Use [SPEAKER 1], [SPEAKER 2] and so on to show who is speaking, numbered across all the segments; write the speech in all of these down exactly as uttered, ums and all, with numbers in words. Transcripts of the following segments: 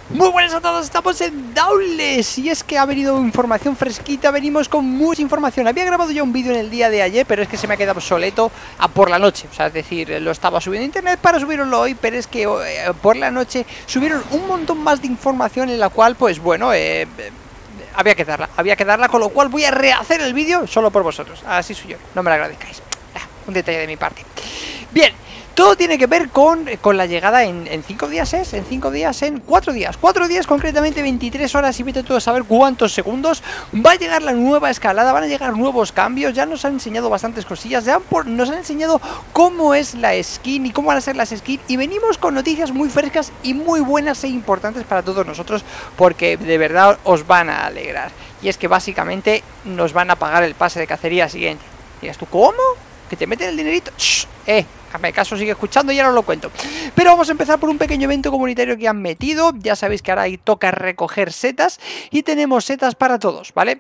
[SPEAKER 1] Muy buenas a todos, estamos en Dauntless y es que ha venido información fresquita, venimos con mucha información. Había grabado ya un vídeo en el día de ayer, pero es que se me ha quedado obsoleto a por la noche. O sea, es decir, lo estaba subiendo a internet para subirlo hoy, pero es que eh, por la noche subieron un montón más de información en la cual, pues bueno, eh, eh, había que darla, había que darla, con lo cual voy a rehacer el vídeo solo por vosotros. Así soy yo, no me lo agradezcáis. Ah, un detalle de mi parte. Bien. Todo tiene que ver con, con la llegada en, en cinco días, ¿es? En cinco días, en cuatro días. Cuatro días, concretamente veintitrés horas y vete tú a saber cuántos segundos. Va a llegar la nueva escalada, van a llegar nuevos cambios. Ya nos han enseñado bastantes cosillas. Ya por, nos han enseñado cómo es la skin y cómo van a ser las skins. Y venimos con noticias muy frescas y muy buenas e importantes para todos nosotros, porque de verdad os van a alegrar. Y es que básicamente nos van a pagar el pase de cacería siguiente. Digas tú, ¿cómo? ¿Que te meten el dinerito? ¡Shh! Eh, hazme caso, sigue escuchando y ya no lo cuento. Pero vamos a empezar por un pequeño evento comunitario que han metido. Ya sabéis que ahora ahí toca recoger setas y tenemos setas para todos, ¿vale?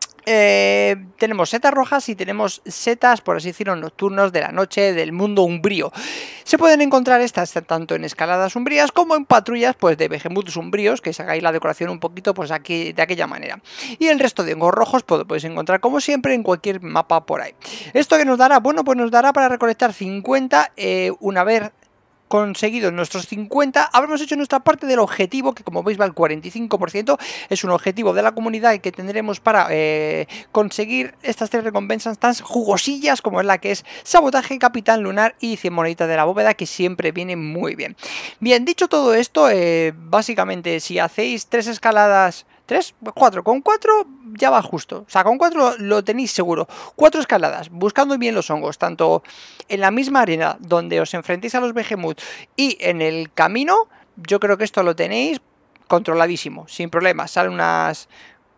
[SPEAKER 1] Eh, tenemos setas rojas y tenemos setas, por así decirlo, nocturnos de la noche del mundo umbrío. Se pueden encontrar estas tanto en escaladas umbrías como en patrullas pues de Behemoths umbríos, que sacáis la decoración un poquito pues aquí de aquella manera. Y el resto de hongos rojos pues, lo podéis encontrar como siempre en cualquier mapa por ahí. ¿Esto que nos dará? Bueno, pues nos dará para recolectar cincuenta eh, una vez conseguido nuestros cincuenta, habremos hecho nuestra parte del objetivo, que como veis va al cuarenta y cinco por ciento, es un objetivo de la comunidad que tendremos para eh, conseguir estas tres recompensas tan jugosillas como es la que es Sabotaje, Capitán Lunar y cien moneditas de la bóveda, que siempre viene muy bien. Bien, dicho todo esto, eh, básicamente si hacéis tres escaladas... ¿Tres? cuatro. Con cuatro ya va justo. O sea, con cuatro lo tenéis seguro. Cuatro escaladas, buscando bien los hongos, tanto en la misma arena donde os enfrentéis a los Behemoth y en el camino, yo creo que esto lo tenéis controladísimo, sin problemas. Salen unas...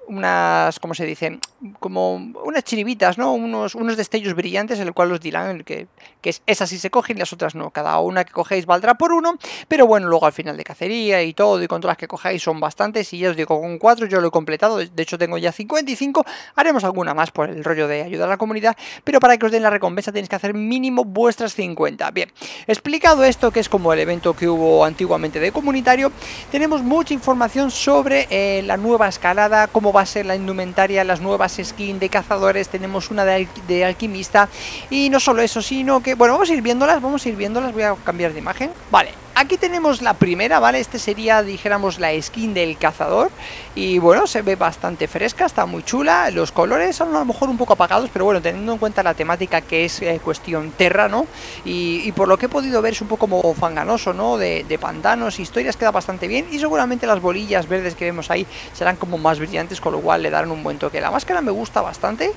[SPEAKER 1] unas, ¿cómo se dice? Como unas chiribitas, ¿no? Unos, unos destellos brillantes, en el cual os dirán que, que es, esas sí se cogen y las otras no. Cada una que cogéis valdrá por uno, pero bueno, luego al final de cacería y todo, y con todas las que cojáis son bastantes, y ya os digo, con cuatro yo lo he completado, de hecho tengo ya cincuenta y cinco, haremos alguna más por el rollo de ayudar a la comunidad, pero para que os den la recompensa tenéis que hacer mínimo vuestras cincuenta. Bien, explicado esto, que es como el evento que hubo antiguamente de comunitario, tenemos mucha información sobre eh, la nueva escalada, cómo va a ser la indumentaria, las nuevas skins de cazadores, tenemos una de, al de alquimista, y no solo eso, sino que, bueno, vamos a ir viéndolas, vamos a ir viéndolas, voy a cambiar de imagen, vale. Aquí tenemos la primera, ¿vale? Este sería, dijéramos, la skin del cazador. Y bueno, se ve bastante fresca, está muy chula. Los colores son a lo mejor un poco apagados, pero bueno, teniendo en cuenta la temática que es eh, cuestión terra, ¿no? Y, y por lo que he podido ver es un poco como fanganoso, ¿no? De, de pantanos, historias, queda bastante bien. Y seguramente las bolillas verdes que vemos ahí serán como más brillantes, con lo cual le darán un buen toque. La máscara me gusta bastante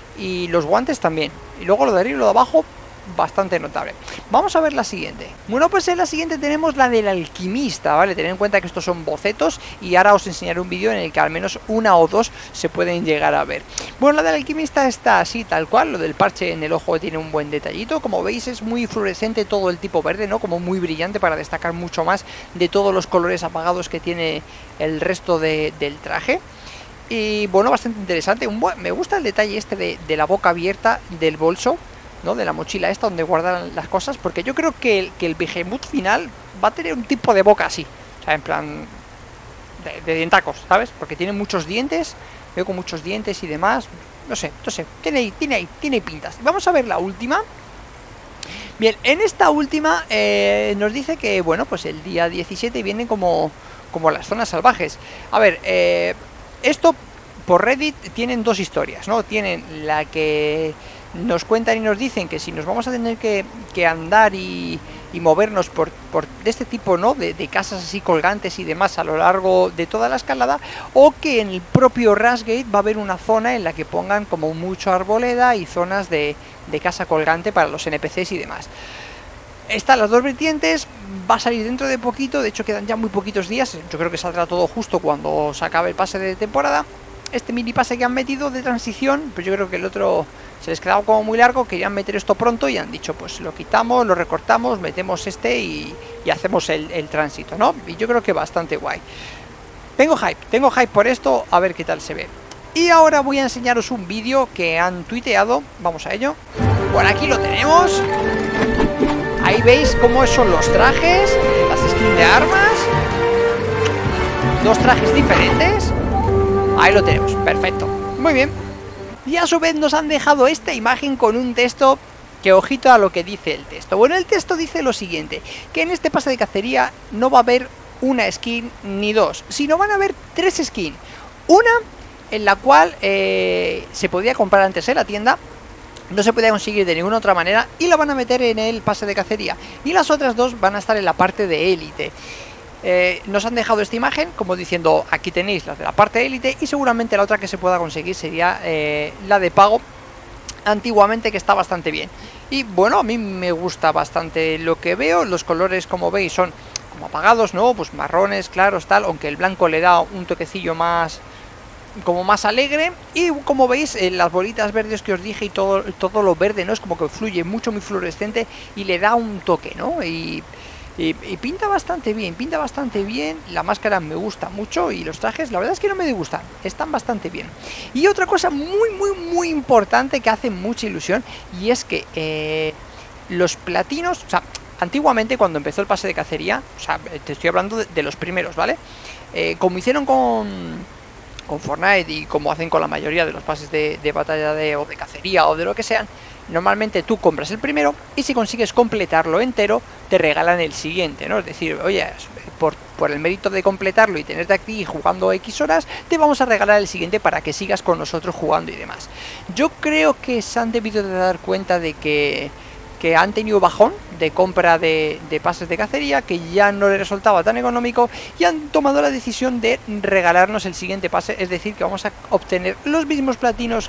[SPEAKER 1] y los guantes también. Y luego lo de arriba y lo de abajo, bastante notable. Vamos a ver la siguiente. Bueno, pues en la siguiente tenemos la del alquimista, ¿vale? Tened en cuenta que estos son bocetos y ahora os enseñaré un vídeo en el que al menos una o dos se pueden llegar a ver. Bueno, la del alquimista está así, tal cual. Lo del parche en el ojo tiene un buen detallito. Como veis es muy fluorescente todo el tipo verde, ¿no? Como muy brillante para destacar mucho más de todos los colores apagados que tiene el resto de, del traje. Y bueno, bastante interesante. Un buen, me gusta el detalle este de, de la boca abierta del bolso, ¿no? De la mochila esta donde guardan las cosas, porque yo creo que el, que el Behemoth final va a tener un tipo de boca así, o sea, en plan de, de dientacos, ¿sabes? Porque tiene muchos dientes, veo con muchos dientes y demás, no sé, no sé, tiene ahí, tiene ahí, tiene pintas. Vamos a ver la última. Bien, en esta última eh, nos dice que, bueno, pues el día diecisiete vienen como, como las zonas salvajes. A ver, eh, esto por Reddit tienen dos historias, ¿no? Tienen la que nos cuentan y nos dicen que si nos vamos a tener que, que andar y, y movernos por, por de este tipo, ¿no? De, de casas así colgantes y demás a lo largo de toda la escalada, o que en el propio Rashgate va a haber una zona en la que pongan como mucho arboleda y zonas de, de casa colgante para los N P Cs y demás. Están las dos vertientes, va a salir dentro de poquito, de hecho quedan ya muy poquitos días, yo creo que saldrá todo justo cuando se acabe el pase de temporada. Este mini pase que han metido de transición, pues yo creo que el otro se les quedaba como muy largo, querían meter esto pronto y han dicho, pues lo quitamos, lo recortamos, metemos este y, y hacemos el, el tránsito, ¿no? Y yo creo que bastante guay. Tengo hype, tengo hype por esto, a ver qué tal se ve. Y ahora voy a enseñaros un vídeo que han tuiteado, vamos a ello. Por aquí lo tenemos. Ahí veis cómo son los trajes, las skins de armas. dos trajes diferentes. Ahí lo tenemos, perfecto, muy bien. Y a su vez nos han dejado esta imagen con un texto que, ojito a lo que dice el texto. Bueno, el texto dice lo siguiente, que en este pase de cacería no va a haber una skin ni dos, sino van a haber tres skins. Una en la cual eh, se podía comprar antes en la tienda, no se podía conseguir de ninguna otra manera y la van a meter en el pase de cacería. Y las otras dos van a estar en la parte de élite. Eh, nos han dejado esta imagen como diciendo, aquí tenéis las de la parte de élite, y seguramente la otra que se pueda conseguir sería eh, la de pago antiguamente, que está bastante bien. Y bueno, a mí me gusta bastante lo que veo. Los colores, como veis, son como apagados, ¿no? Pues marrones, claros, tal, aunque el blanco le da un toquecillo más, como más alegre. Y como veis, eh, las bolitas verdes que os dije y todo, todo lo verde, ¿no? Es como que fluye mucho, muy fluorescente y le da un toque, ¿no? Y... Y, y pinta bastante bien, pinta bastante bien. La máscara me gusta mucho y los trajes, la verdad es que no me disgustan, están bastante bien. Y otra cosa muy, muy, muy importante que hace mucha ilusión, y es que eh, los platinos, o sea, antiguamente cuando empezó el pase de cacería, o sea, te estoy hablando de, de los primeros, ¿vale? Eh, como hicieron con... con Fortnite y como hacen con la mayoría de los pases de, de batalla de, o de cacería o de lo que sean, normalmente tú compras el primero y si consigues completarlo entero, te regalan el siguiente, ¿no? Es decir, oye, por, por el mérito de completarlo y tenerte aquí jugando X horas, te vamos a regalar el siguiente para que sigas con nosotros jugando y demás. Yo creo que se han debido de dar cuenta de que... que han tenido bajón de compra de, de pases de cacería, que ya no les resultaba tan económico, y han tomado la decisión de regalarnos el siguiente pase, es decir, que vamos a obtener los mismos platinos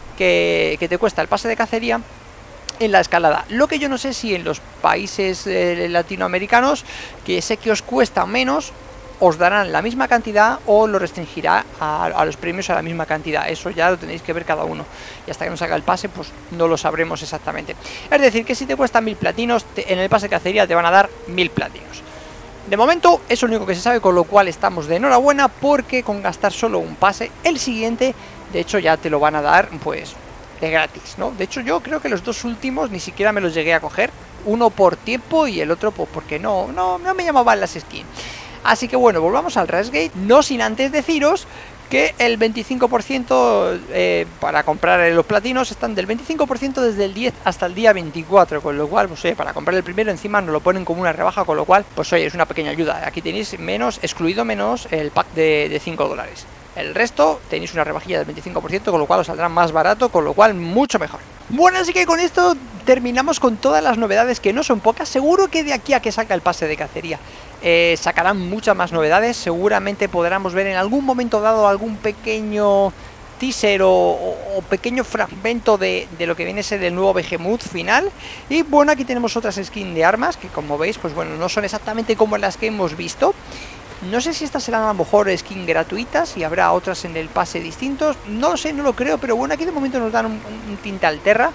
[SPEAKER 1] que, que te cuesta el pase de cacería en la escalada. Lo que yo no sé si en los países eh, latinoamericanos, que sé que os cuesta menos, os darán la misma cantidad o lo restringirá a, a los premios a la misma cantidad. Eso ya lo tenéis que ver cada uno, y hasta que nos haga el pase pues no lo sabremos exactamente. Es decir, que si te cuesta mil platinos, te, en el pase de cacería te van a dar mil platinos. De momento es lo único que se sabe, con lo cual estamos de enhorabuena, porque con gastar solo un pase, el siguiente de hecho ya te lo van a dar pues de gratis, ¿no? De hecho yo creo que los dos últimos ni siquiera me los llegué a coger, uno por tiempo y el otro pues porque no, no, no me llamaban las skins. Así que bueno, volvamos al Rushgate, no sin antes deciros que el veinticinco por ciento eh, para comprar los platinos están del veinticinco por ciento desde el diez hasta el día veinticuatro, con lo cual, pues oye, para comprar el primero encima nos lo ponen como una rebaja, con lo cual, pues oye, es una pequeña ayuda. Aquí tenéis menos, excluido menos el pack de, de cinco dólares. El resto tenéis una rebajilla del veinticinco por ciento, con lo cual os saldrá más barato, con lo cual mucho mejor. Bueno, así que con esto terminamos con todas las novedades, que no son pocas. Seguro que de aquí a que salga el pase de cacería eh, sacarán muchas más novedades. Seguramente podremos ver en algún momento dado algún pequeño teaser o, o, o pequeño fragmento de, de lo que viene a ser el nuevo Behemoth final. Y bueno, aquí tenemos otras skins de armas que, como veis, pues bueno, no son exactamente como las que hemos visto. No sé si estas serán a lo mejor skins gratuitas y habrá otras en el pase distintos. No lo sé, no lo creo, pero bueno, aquí de momento nos dan un, un tinte alterra.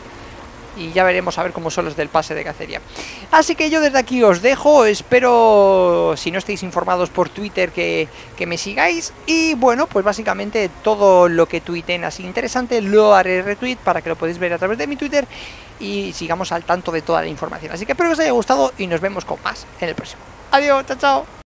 [SPEAKER 1] Y ya veremos a ver cómo son los del pase de cacería. Así que yo desde aquí os dejo. Espero, si no estáis informados por Twitter, que, que me sigáis. Y bueno, pues básicamente todo lo que tuiteen así interesante lo haré retweet para que lo podáis ver a través de mi Twitter y sigamos al tanto de toda la información. Así que espero que os haya gustado y nos vemos con más en el próximo. Adiós, chao, chao.